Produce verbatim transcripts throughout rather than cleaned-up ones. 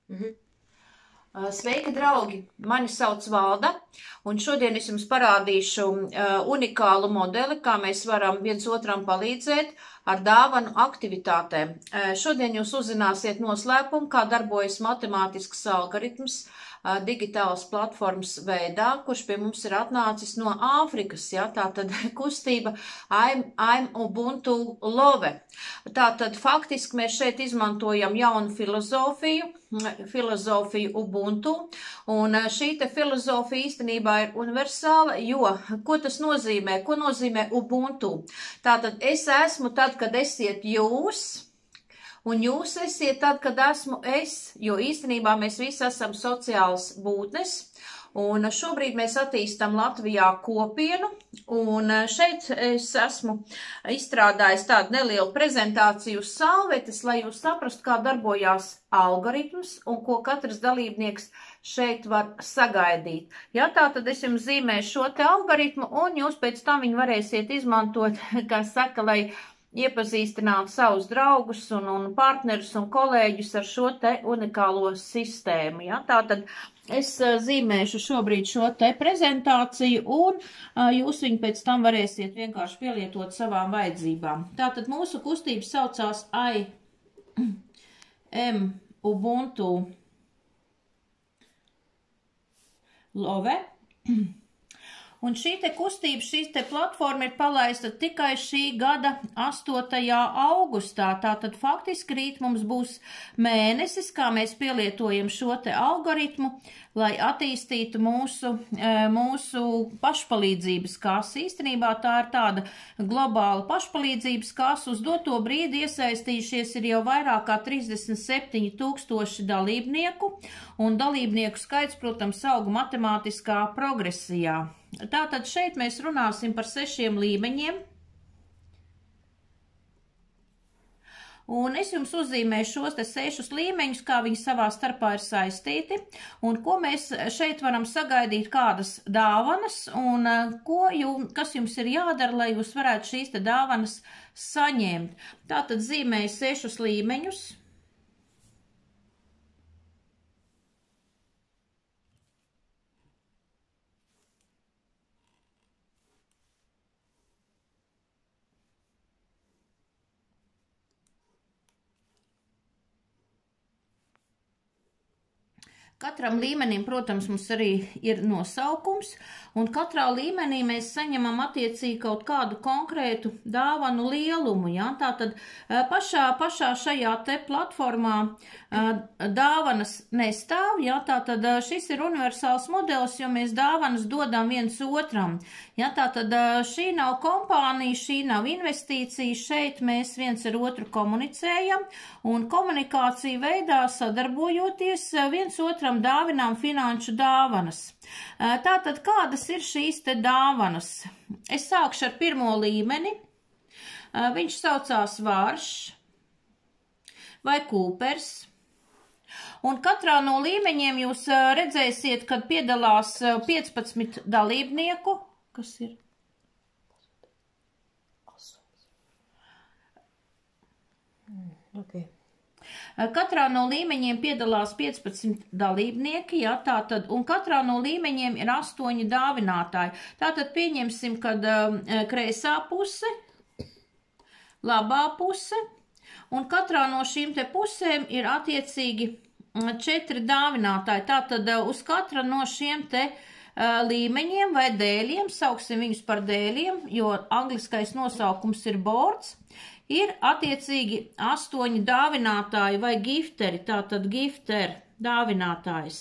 Mhm. Sveiki, draugi! Mani sauc Valda, un šodien es jums parādīšu uh, unikālu modeli, kā mēs varam viens otram palīdzēt ar dāvanu aktivitātēm. Uh, šodien jūs uzzināsiet noslēpumu, kā darbojas matemātisks algoritms uh, digitālas platformas veidā, kurš pie mums ir atnācis no Āfrikas, ja? Tātad kustība I'm, I'm Ubuntu Love. Tātad faktiski mēs šeit izmantojam jaunu filozofiju, filozofiju Ubuntu, un šī te filozofija īstenībā ir universāla, jo, ko tas nozīmē? Ko nozīmē Ubuntu? Tātad es esmu tad, kad esiet jūs, un jūs esiet tad, kad esmu es, jo īstenībā mēs visi esam sociālas būtnes, un šobrīd mēs attīstam Latvijā kopienu, un šeit es esmu izstrādājis tādu nelielu prezentāciju uz salvetes, lai jūs saprastu, kā darbojās algoritms un ko katrs dalībnieks šeit var sagaidīt. Ja, tā tad es jums zīmēšu šo te algoritmu, un jūs pēc tam viņu varēsiet izmantot, kā saka, lai iepazīstināt savus draugus un, un partnerus un kolēģus ar šo te unikālo sistēmu. Ja? Tātad es zīmēšu šobrīd šo te prezentāciju, un jūs viņu pēc tam varēsiet vienkārši pielietot savām vajadzībām. Tātad mūsu kustība saucās I am Ubuntu Love. Un šī te kustība, šī te platforma ir palaista tikai šī gada astotajā augustā. Tātad faktiski rīt mums būs mēnesis, kā mēs pielietojam šo te algoritmu, lai attīstītu mūsu, mūsu pašpalīdzības kasu. Īstenībā tā ir tāda globāla pašpalīdzības kasa. Uz doto brīdi iesaistījušies ir jau vairāk kā trīsdesmit septiņi tūkstoši dalībnieku, un dalībnieku skaits, protams, auga matemātiskā progresijā. Tātad šeit mēs runāsim par sešiem līmeņiem. Un es jums uzzīmēju šos te sešus līmeņus, kā viņi savā starpā ir saistīti, un ko mēs šeit varam sagaidīt, kādas dāvanas, un ko jums, kas jums ir jādara, lai jūs varētu šīs te dāvanas saņemt. Tātad zīmēju sešus līmeņus. Katram līmenim, protams, mums arī ir nosaukums, un katrā līmenī mēs saņemam attiecīgi kaut kādu konkrētu dāvanu lielumu. Ja? Tātad pašā, pašā šajā te platformā dāvanas nestāv, ja? Tātad šis ir universāls modelis, jo mēs dāvanas dodam viens otram. Ja? Tātad šī nav kompānija, šī nav investīcija, šeit mēs viens ar otru komunicējam, un komunikāciju veidā sadarbojoties viens otram dāvinām finanšu dāvanas. Tātad, kādas ir šīs te dāvanas? Es sākšu ar pirmo līmeni. Viņš saucās Varš vai Kūpers. Un katrā no līmeņiem jūs redzēsiet, kad piedalās piecpadsmit dalībnieku. Kas ir? Okay. Katrā no līmeņiem piedalās piecpadsmit dalībnieki, ja, tātad, un katrā no līmeņiem ir astoņi dāvinātāji. Tātad pieņemsim, kad uh, kreisā puse, labā puse, un katrā no šīm te pusēm ir attiecīgi četri dāvinātāji. Tātad uh, uz katra no šiem te uh, līmeņiem vai dēļiem, sauksim viņus par dēļiem, jo angliskais nosaukums ir boards, ir attiecīgi astoņi dāvinātāji vai gifteri, tātad gifter dāvinātājs.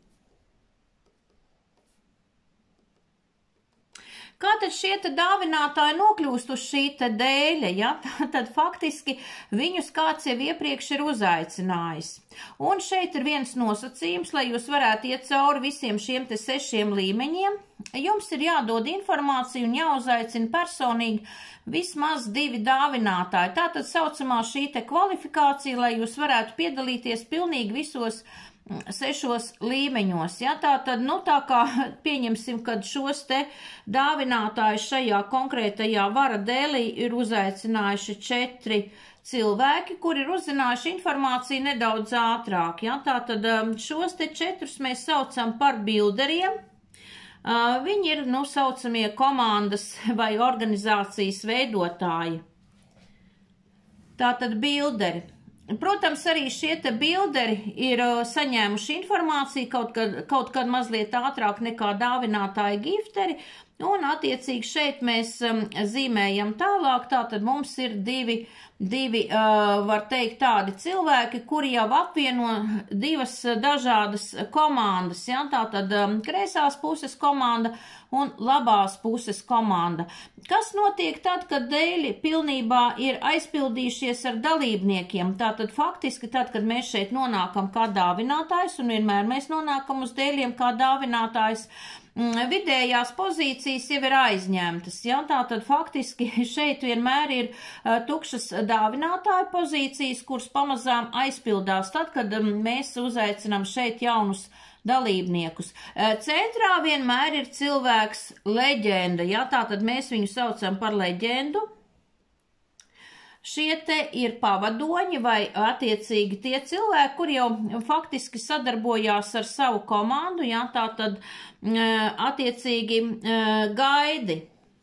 Kā tad šie te dāvinātāji nokļūst uz šī te dēļa, ja? Tad faktiski viņus kāds jau iepriekš ir uzaicinājis. Un šeit ir viens nosacījums, lai jūs varētu iet cauri visiem šiem te sešiem līmeņiem. Jums ir jādod informācija un jāuzaicina personīgi vismaz divi dāvinātāji. Tātad saucamā šī te kvalifikācija, lai jūs varētu piedalīties pilnīgi visos sešos līmeņos. Ja? Tātad, nu tā kā pieņemsim, kad šos te dāvinātājus šajā konkrētajā vara dēlī ir uzaicinājuši četri cilvēki, kuri ir uzzinājuši informāciju nedaudz ātrāk. Ja? Tātad šos te četrus mēs saucam par bilderiem. Viņi ir, nu, saucamie komandas vai organizācijas veidotāji. Tātad bilderi. Protams, arī šie te bilderi ir saņēmuši informāciju kaut kad, kaut kad mazliet ātrāk nekā dāvinātāji gifteri, un attiecīgi šeit mēs um, zīmējam tālāk, tātad mums ir divi, divi uh, var teikt, tādi cilvēki, kuri jau apvieno divas dažādas komandas, ja? Tātad um, kreisās puses komanda un labās puses komanda. Kas notiek tad, kad dēļi pilnībā ir aizpildījušies ar dalībniekiem? Tātad faktiski tad, kad mēs šeit nonākam kā dāvinātājs, un vienmēr mēs nonākam uz dēļiem kā dāvinātājs, vidējās pozīcijas jau ir aizņemtas, ja? Tātad faktiski šeit vienmēr ir uh, tukšas dāvinātāju pozīcijas, kuras pamazām aizpildās tad, kad um, mēs uzaicinām šeit jaunus dalībniekus. Uh, centrā vienmēr ir cilvēks leģenda, ja? Tātad mēs viņu saucam par leģendu. Šie te ir pavadoņi vai attiecīgi tie cilvēki, kuri jau faktiski sadarbojās ar savu komandu, jā, tā tad attiecīgi gaidi.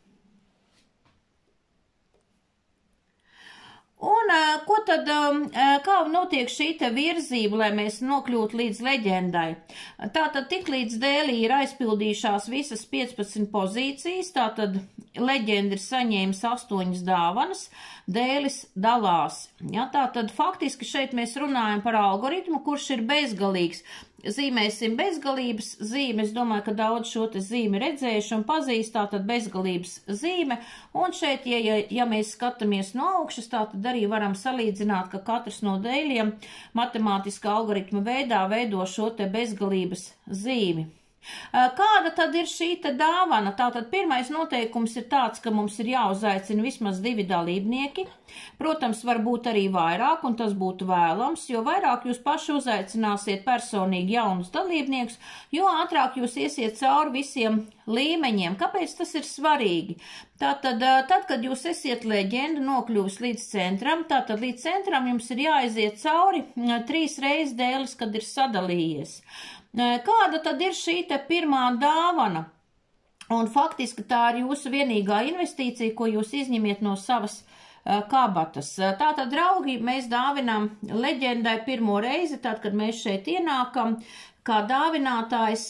Un ko tad, kā notiek šī te virzība, lai mēs nokļūtu līdz leģendai? Tātad tik līdz dēlī ir aizpildījušās visas piecpadsmit pozīcijas, tātad leģenda ir saņēmis astoņas dāvanas, dēlis dalās. Ja, tātad faktiski šeit mēs runājam par algoritmu, kurš ir bezgalīgs. Zīmēsim bezgalības zīme, es domāju, ka daudz šo te zīmi redzējuši un pazīst, tātad bezgalības zīme, un šeit, ja, ja, ja mēs skatāmies no augšas, tātad arī varam salīdzināt, ka katrs no dēļiem matemātiskā algoritma veidā veido šo te bezgalības zīmi. Kāda tad ir šī te dāvana? Tātad pirmais noteikums ir tāds, ka mums ir jāuzaicina vismaz divi dalībnieki. Protams, varbūt arī vairāk, un tas būtu vēlams, jo vairāk jūs paši uzaicināsiet personīgi jaunus dalībniekus, jo ātrāk jūs iesiet cauri visiem līmeņiem. Kāpēc tas ir svarīgi? Tātad, tad, kad jūs esiet leģenda nokļuvis līdz centram, tātad līdz centram jums ir jāaiziet cauri trīs reizes dēlis, kad ir sadalījies. Kāda tad ir šī te pirmā dāvana? Un faktiski tā ir jūsu vienīgā investīcija, ko jūs izņemiet no savas uh, kabatas. Tātad, draugi, mēs dāvinām leģendai pirmo reizi, tad, kad mēs šeit ienākam, kā dāvinātājs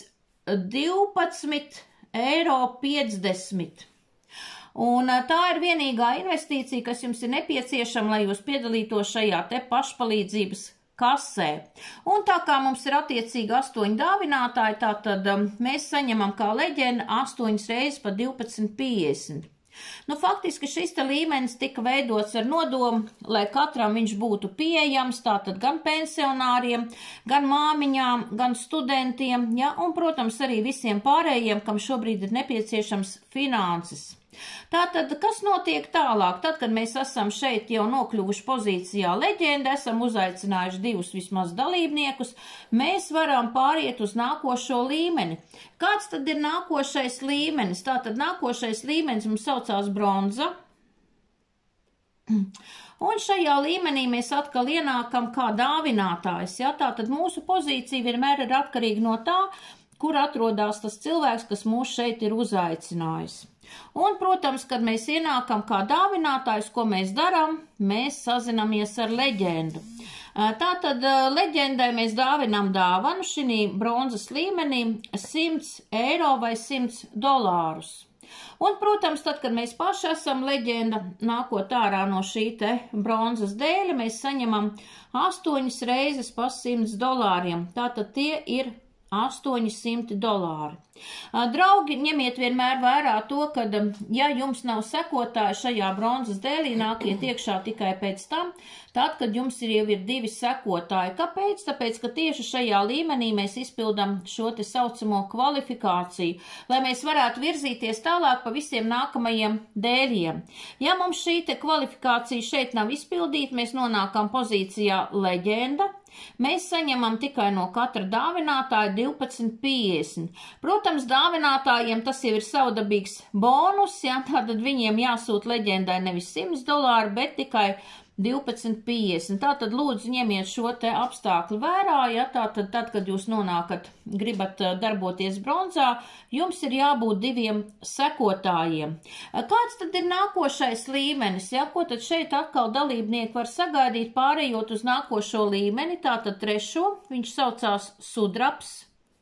divpadsmit eiro piecdesmit. Un uh, tā ir vienīgā investīcija, kas jums ir nepieciešama, lai jūs piedalītos šajā te pašpalīdzības kasē. Un tā kā mums ir attiecīgi astoņi dāvinātāji, tātad um, mēs saņemam kā leģenda astoņas reizes pa divpadsmit piecdesmit. Nu, faktiski šis te līmenis tika veidots ar nodomu, lai katram viņš būtu pieejams, tātad gan pensionāriem, gan māmiņām, gan studentiem, ja, un, protams, arī visiem pārējiem, kam šobrīd ir nepieciešams finanses. Tātad, kas notiek tālāk? Tad, kad mēs esam šeit jau nokļuvuši pozīcijā leģenda, esam uzaicinājuši divus vismaz dalībniekus, mēs varam pāriet uz nākošo līmeni. Kāds tad ir nākošais līmenis? Tātad nākošais līmenis mums saucās bronza. Un šajā līmenī mēs atkal ienākam kā dāvinātājs. Ja? Tātad mūsu pozīcija vienmēr ir atkarīga no tā, kur atrodas tas cilvēks, kas mūs šeit ir uzaicinājis. Un, protams, kad mēs ienākam kā dāvinātājs, ko mēs darām, mēs sazinamies ar leģendu. Tātad leģendai mēs dāvinām dāvanu šī bronzas līmenī simts eiro vai simts dolārus. Un, protams, tad, kad mēs paši esam leģenda, nākot ārā no šī te bronzas dēļa, mēs saņemam astoņas reizes pa simts dolāriem. Tātad tie ir astoņi simti dolāri. Draugi, ņemiet vienmēr vērā to, ka, ja jums nav sekotāji šajā bronzas dēlī, nākiet iekšā tikai pēc tam, tad, kad jums ir jau ir divi sekotāji. Kāpēc? Tāpēc, ka tieši šajā līmenī mēs izpildam šo te saucamo kvalifikāciju, lai mēs varētu virzīties tālāk pa visiem nākamajiem dēļiem. Ja mums šī te kvalifikācija šeit nav izpildīta, mēs nonākam pozīcijā leģenda. Mēs saņemam tikai no katra dāvinātāja divpadsmit piecdesmit. Protams, dāvinātājiem tas jau ir savdabīgs bonus, ja, tātad viņiem jāsūt leģendai nevis simts dolāri, bet tikai divpadsmit piecdesmit. Tātad lūdzu ņemiet šo te apstākli vērā, ja tātad, tad, kad jūs nonākat, gribat darboties bronzā, jums ir jābūt diviem sekotājiem. Kāds tad ir nākošais līmenis, ja? Ko tad šeit atkal dalībnieki var sagaidīt pārējot uz nākošo līmeni, tātad trešo, viņš saucās sudrabs.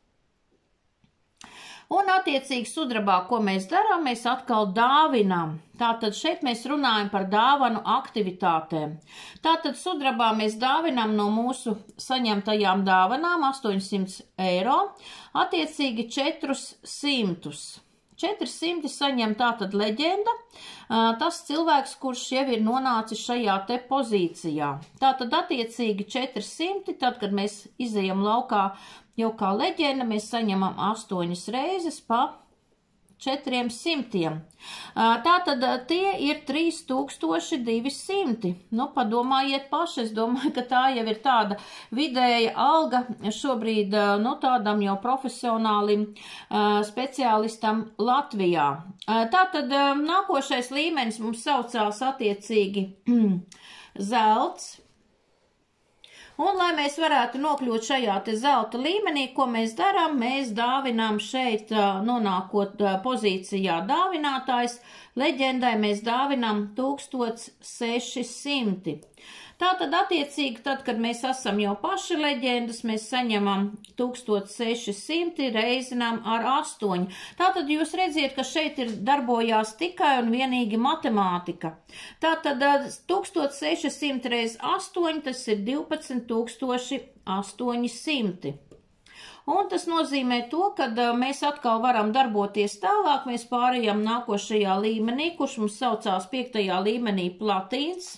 Un attiecīgi sudrabā, ko mēs darām, mēs atkal dāvinām. Tātad šeit mēs runājam par dāvanu aktivitātēm. Tātad sudrabā mēs dāvinām no mūsu saņemtajām dāvanām astoņsimt eiro, attiecīgi četrus simtus. četri simti saņem tātad leģenda, tas cilvēks, kurš jau ir nonācis šajā te pozīcijā. Tātad attiecīgi četri simti, tad, kad mēs izejam laukā jau kā leģenda, mēs saņemam astoņas reizes pa četriem simtiem. Tātad tie ir trīs tūkstoši divi simti. Nu, padomājiet paši, es domāju, ka tā jau ir tāda vidēja alga šobrīd, nu, tādam jau profesionālim speciālistam Latvijā. Tātad nākošais līmenis mums saucās attiecīgi zelts. Un, lai mēs varētu nokļūt šajā te zelta līmenī, ko mēs darām, mēs dāvinām šeit, nonākot pozīcijā dāvinātājs, leģendai mēs dāvinām tūkstoš seši simti. Tātad, attiecīgi, tad, kad mēs esam jau paši leģendas, mēs saņemam tūkstoš seši simti reizinām ar astoņi. Tātad jūs redziet, ka šeit ir darbojās tikai un vienīgi matemātika. Tātad tūkstoš seši simti reiz astoņi, tas ir divpadsmit tūkstoši astoņi simti. Un tas nozīmē to, ka mēs atkal varam darboties tālāk, mēs pārējām nākošajā līmenī, kurš mums saucās piektajā līmenī platīns.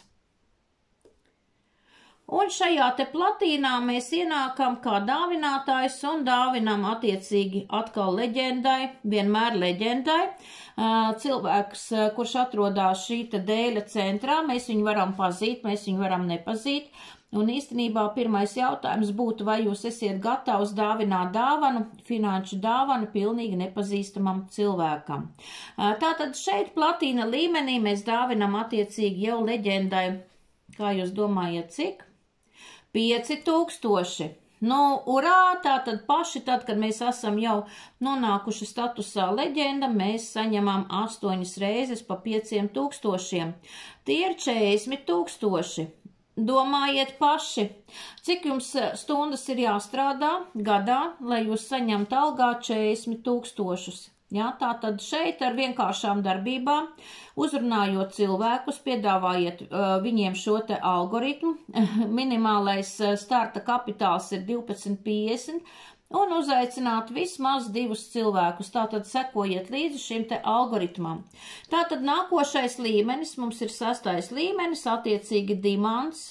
Un šajā te platīnā mēs ienākam kā dāvinātājs un dāvinam attiecīgi atkal leģendai, vienmēr leģendai. Cilvēks, kurš atrodās šī te dēļa centrā, mēs viņu varam pazīt, mēs viņu varam nepazīt. Un īstenībā pirmais jautājums būtu, vai jūs esiet gatavs dāvināt dāvanu, finanšu dāvanu pilnīgi nepazīstamam cilvēkam. Tātad šeit platīna līmenī mēs dāvinam attiecīgi jau leģendai, kā jūs domājat, cik? pieci tūkstoši. Nu, urā, tātad paši, tad, kad mēs esam jau nonākuši statusā leģenda, mēs saņemam astoņas reizes pa pieciem tūkstošiem. Tie ir četrdesmit tūkstoši. Domājiet paši, cik jums stundas ir jāstrādā gadā, lai jūs saņemtu algā četrdesmit tūkstošus. Ja, tātad šeit ar vienkāršām darbībām, uzrunājot cilvēkus, piedāvājiet uh, viņiem šo te algoritmu. Minimālais starta kapitāls ir divpadsmit piecdesmit un uzaicināt vismaz divus cilvēkus. Tātad sekojiet līdzi šim te algoritmam. Tātad nākošais līmenis mums ir sastais līmenis, attiecīgi dimants.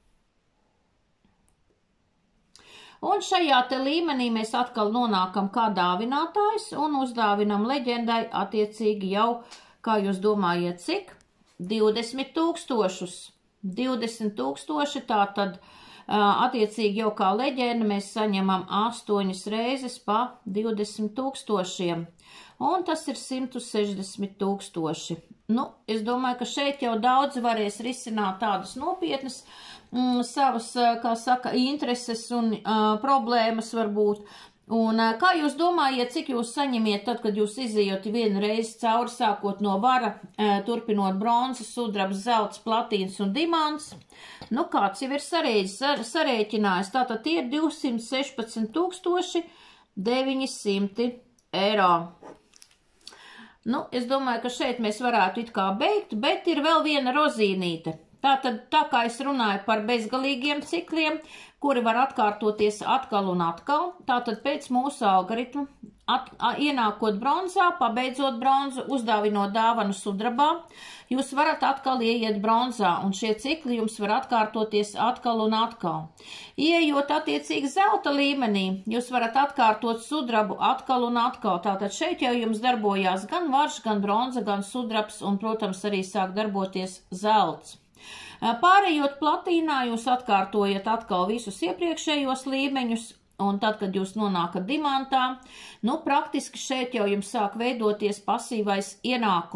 Un šajā te līmenī mēs atkal nonākam kā dāvinātājs un uzdāvinam leģendai attiecīgi jau, kā jūs domājat, cik? divdesmit tūkstošus. divdesmit tūkstoši, tātad attiecīgi jau kā leģenda mēs saņemam astoņas reizes pa divdesmit tūkstošiem. Un tas ir simt sešdesmit tūkstoši. Nu, es domāju, ka šeit jau daudz varēs risināt tādas nopietnas mm, savas, kā saka, intereses un uh, problēmas varbūt. Un uh, kā jūs domājat, cik jūs saņemiet tad, kad jūs izejat vienu reizi cauri, sākot no vara, uh, turpinot bronzas, sudrabs, zelts, platīns un dimants? Nu, kāds jau ir sarēģis, sarēķinājis, tātad tie ir divsimt sešpadsmit tūkstoši deviņi simti eiro. Nu, es domāju, ka šeit mēs varētu it kā beigt, bet ir vēl viena rozīnīte. Tātad, tā kā es runāju par bezgalīgiem cikliem, kuri var atkārtoties atkal un atkal, tātad pēc mūsu algoritmu, at, a, ienākot bronzā, pabeidzot bronzu, uzdāvinot dāvanu sudrabā, jūs varat atkal ieiet bronzā, un šie cikli jums var atkārtoties atkal un atkal. Iejot attiecīgi zelta līmenī, jūs varat atkārtot sudrabu atkal un atkal, tātad šeit jau jums darbojās gan varš, gan bronza, gan sudrabs, un, protams, arī sāk darboties zelts. Pārējot platīnā, jūs atkārtojat atkal visus iepriekšējos līmeņus, un tad, kad jūs nonākat dimantā, nu, praktiski šeit jau jums sāk veidoties pasīvais ienākums.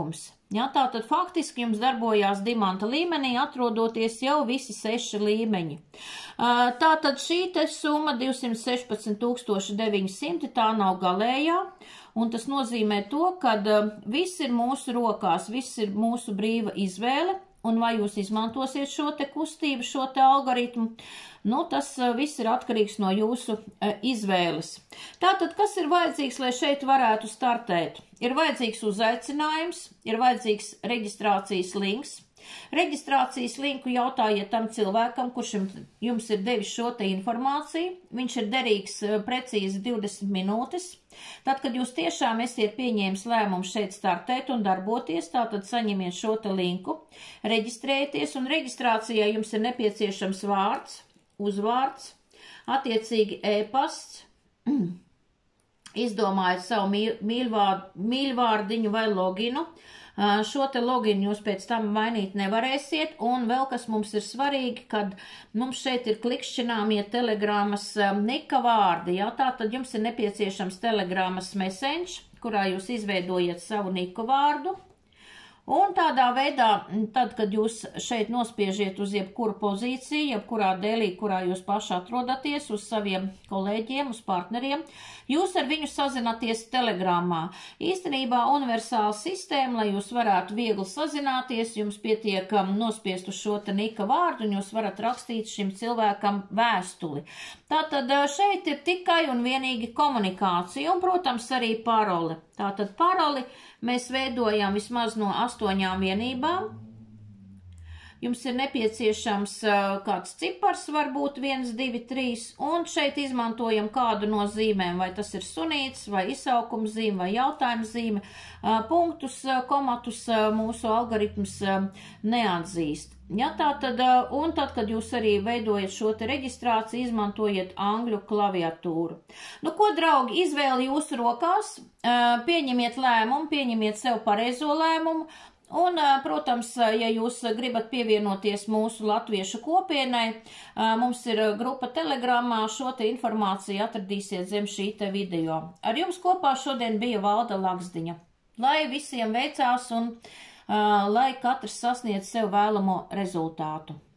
Ja, tātad faktiski jums darbojās dimanta līmenī, atrodoties jau visi seši līmeņi. Tātad šī te summa divsimt sešpadsmit tūkstoši deviņi simti, tā nav galējā, un tas nozīmē to, ka viss ir mūsu rokās, viss ir mūsu brīva izvēle, un vai jūs izmantosiet šo te kustību, šo te algoritmu, nu, tas viss ir atkarīgs no jūsu izvēles. Tātad, kas ir vajadzīgs, lai šeit varētu startēt? Ir vajadzīgs uzaicinājums, ir vajadzīgs reģistrācijas links. Reģistrācijas linku jautājiet tam cilvēkam, kurš jums ir devis šo te informāciju. Viņš ir derīgs precīzi divdesmit minūtes. Tad, kad jūs tiešām esiet pieņēmis lēmumu šeit startēt un darboties, tātad saņemiet šo te linku, reģistrējieties, un reģistrācijai jums ir nepieciešams vārds, uzvārds, attiecīgi e-pasts, izdomājiet savu mīļvārdu, mīļvārdiņu vai loginu. Šo te loginu jūs pēc tam mainīt nevarēsiet, un vēl kas mums ir svarīgi, kad mums šeit ir klikšķināmie telegramas nika vārdi, jā, tātad jums ir nepieciešams telegramas messenger, kurā jūs izveidojiet savu niku vārdu. Un tādā veidā, tad, kad jūs šeit nospiežiet uz jebkuru pozīciju, jebkurā dēlī, kurā jūs paši atrodaties, uz saviem kolēģiem, uz partneriem, jūs ar viņu sazināties telegramā. Īstenībā universāla sistēma, lai jūs varētu viegli sazināties, jums pietiek nospiest uz šo te nika vārdu, un jūs varat rakstīt šim cilvēkam vēstuli. Tātad šeit ir tikai un vienīgi komunikācija, un, protams, arī paroli. Tātad paroli mēs veidojam vismaz no astoņām vienībām. Jums ir nepieciešams kāds cipars, varbūt viens, divi, trīs, un šeit izmantojam kādu no zīmēm, vai tas ir sunīts, vai izsaukuma zīme, vai jautājuma zīme. Punktus, komatus mūsu algoritms neatzīst. Ja, tā tad, un tad, kad jūs arī veidojat šo te reģistrāciju, izmantojiet angļu klaviatūru. Nu, ko, draugi, izvēli jūsu rokās, pieņemiet lēmumu, pieņemiet sev pareizo lēmumu, un, protams, ja jūs gribat pievienoties mūsu latviešu kopienai, mums ir grupa telegramā, šo te informāciju atradīsiet zem šī te video. Ar jums kopā šodien bija Valda Lakzdiņa. Lai visiem veicās un lai katrs sasniedz sev vēlamo rezultātu.